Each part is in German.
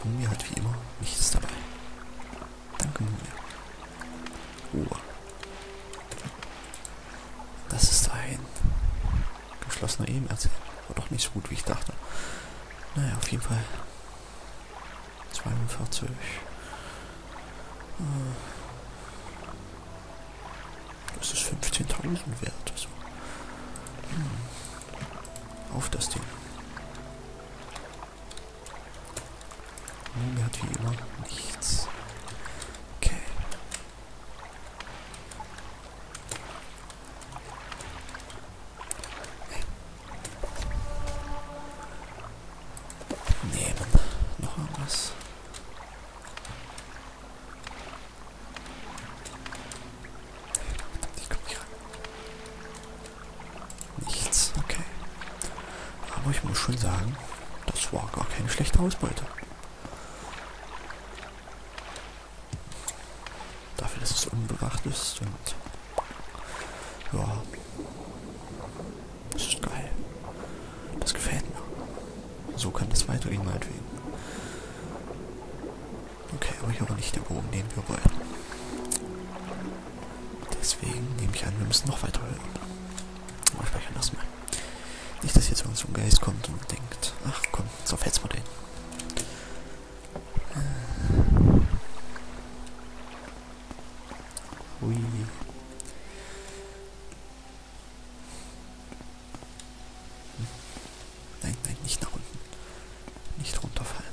Mumie hat wie immer nichts dabei. Danke, Mumie. Ruhe. Das ist ein geschlossener E-Mail. War doch nicht so gut, wie ich dachte. Naja, auf jeden Fall 42. Das ist 15.000 wert. Also. Auf das Ding. Mumie hat wie immer nichts. Okay. Nehmen. Noch irgendwas. Ich komme nicht ran. Nichts, okay. Aber ich muss schon sagen, das war gar keine schlechte Ausbeute. Dafür, dass es unbewacht ist und ja, das ist geil. Das gefällt mir. So kann das weitergehen, meinetwegen. Okay, aber hier war nicht der Bogen, den wir wollen. Deswegen nehme ich an, wir müssen noch weiter hören. Aber speichern das mal. Nicht, dass jetzt irgend so ein Geist kommt und denkt, ach komm, so fällt's mal den. Ui. Nein, nein, nicht nach unten. Nicht runterfallen.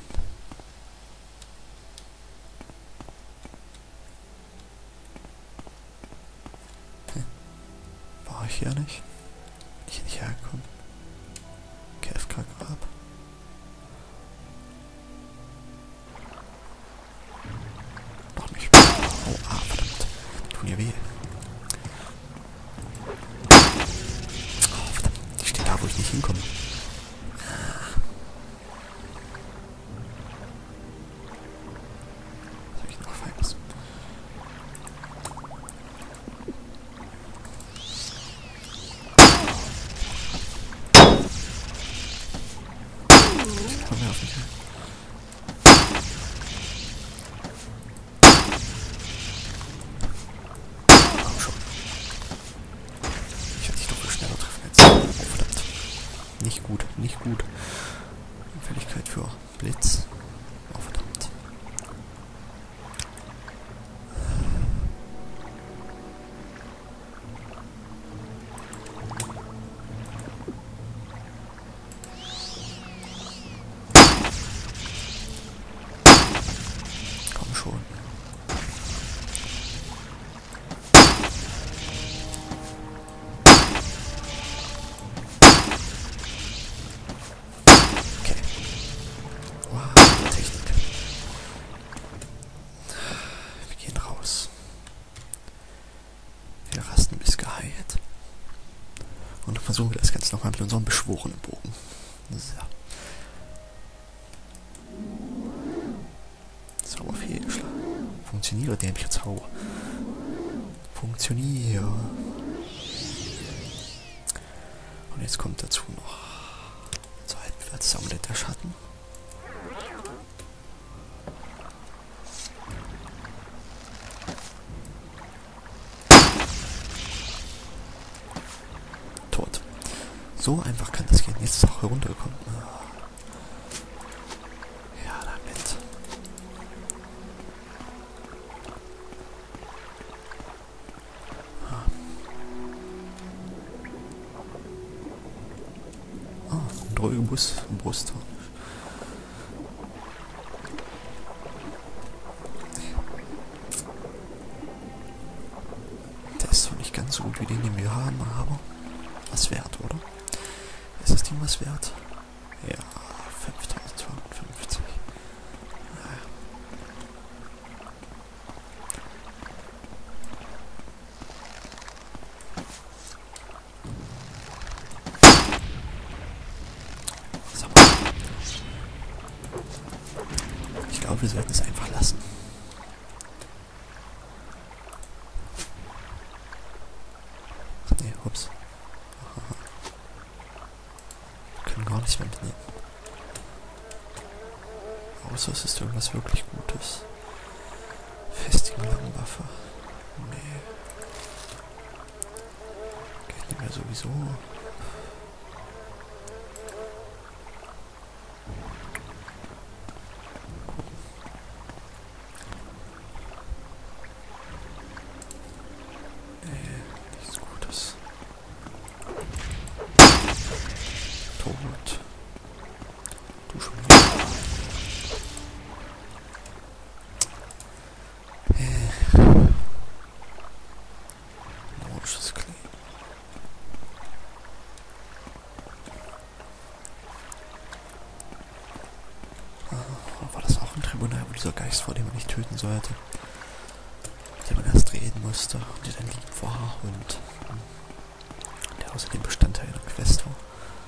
War ich hier nicht? Bin ich hier nicht hergekommen? KFK-Grab. Noch nicht. Oh, verdammt. Die tun ja weh. Oh, verdammt. Die steht da, wo ich nicht hinkomme. Was habe ich noch Feines? Komm her auf mich. Komm schon. Ich hätte dich doch viel schneller treffen als. Oh, verdammt. Nicht gut, nicht gut. Anfälligkeit für Blitz. Oh, verdammt. Komm schon. Okay. Wow, Technik. Wir gehen raus. Wir rasten bis geheilt. Und dann versuchen wir das Ganze nochmal mit unserem beschworenen Bogen. So. Zauber fehlgeschlagen. Funktioniere, dämlicher Zauber. Funktioniere. Und jetzt kommt dazu noch unser altbewährtes Amulett der Schatten. Tot. So einfach kann das gehen. Jetzt ist es auch heruntergekommen. Ja, damit. Ein Drogebus im Brust. Der ist zwar nicht ganz so gut wie den wir haben, aber was wert, oder? Ist das Ding was wert? Ja, 5.250. So. Ich glaube, wir sollten es einfach lassen. Nee, ups. Wir können gar nicht mehr mitnehmen. Außer es ist irgendwas wirklich Gutes. Festigen Langwaffe. Nee. Geht nicht mehr sowieso. War das auch ein Tribunal, wo dieser Geist, vor dem man nicht töten sollte, mit dem man erst reden musste und der dann lieb war und der außerdem Bestandteil einer Quest war?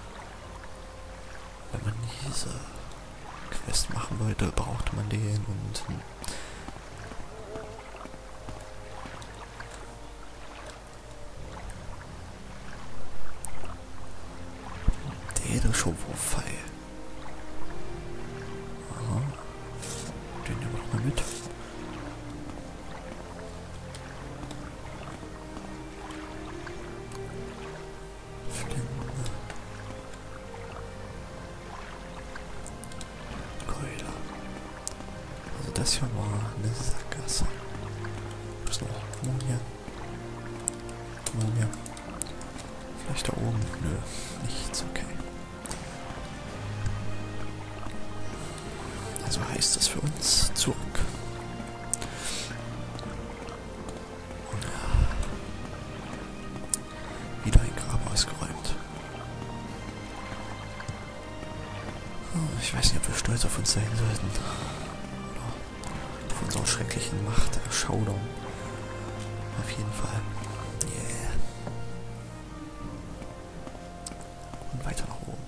Wenn man diese Quest machen wollte, brauchte man den und der Edelschau-Wurf-Pfeil. Aha. Den nehmen wir doch mal mit. Das hier war eine Sackgasse. Was noch? Mumie. Mumie. Vielleicht da oben? Nö, nichts, okay. Also heißt das für uns zurück. Wieder ein Grab ausgeräumt. Ich weiß nicht, ob wir stolz auf uns sein sollten. Unserer schrecklichen Macht erschaudern. Auf jeden Fall. Yeah. Und weiter nach oben.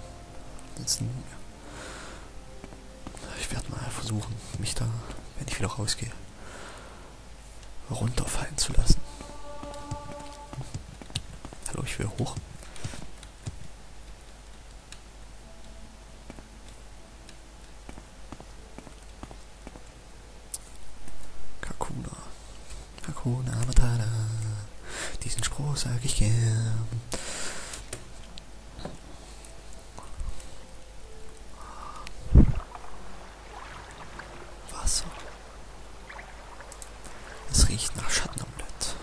Ich werde mal versuchen, mich da, wenn ich wieder rausgehe, runterfallen zu lassen. Hallo, ich will hoch. Hakuna Matata. Diesen Spruch sag ich gern. Wasser. Es riecht nach Schattenamulett.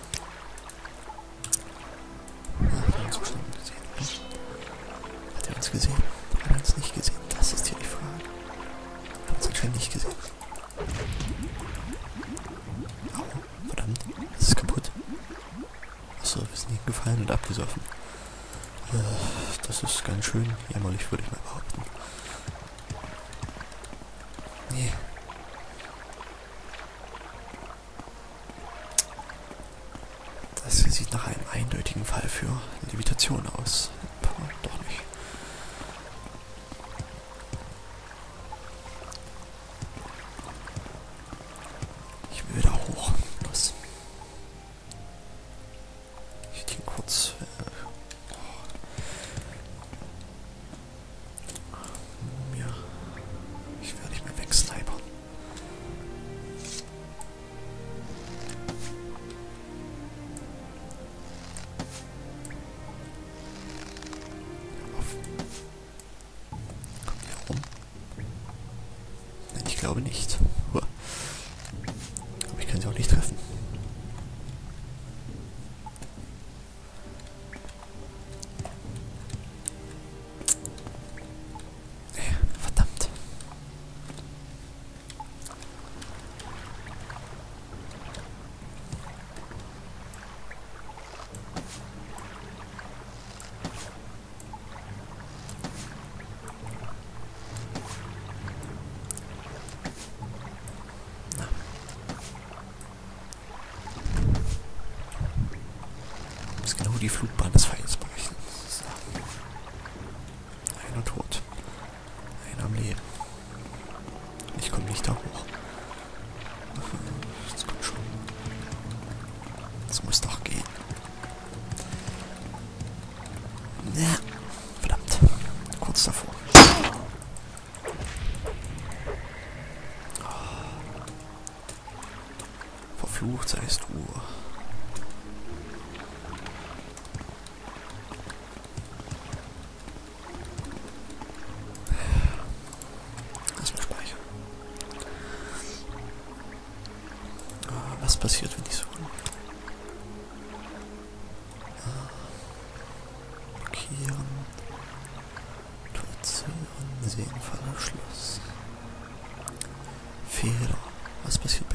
Hat er uns so schnell gesehen, oder? Hat er uns gesehen? Hat er uns nicht gesehen? Das ist hier die Frage. Hat er uns anscheinend nicht gesehen. Verdammt, das ist kaputt. Achso, wir sind hingefallen und abgesoffen. Das ist ganz schön jämmerlich, würde ich mal behaupten. Nee. Das sieht nach einem eindeutigen Fall für Levitation aus. Aber doch nicht. Ich will wieder hoch. Los. Ich hätte ihn kurz... ja. Ich werde nicht mehr wegsnipern. Kommt hier rum? Nein, ich glaube nicht. Aber ich kann sie auch nicht treffen. Verdammt. Muss genau die Flugbahn des Pfeils brechen. So. Einer tot. Einer am Leben. Ich komme nicht da hoch. Das kommt schon. Das muss doch gehen. Ja. Verdammt. Kurz davor. Verflucht seist du. Erstmal speichern. Was passiert, wenn ich so blockieren, Torzieren, Seenfalle, Schluss. Fehler. Was passiert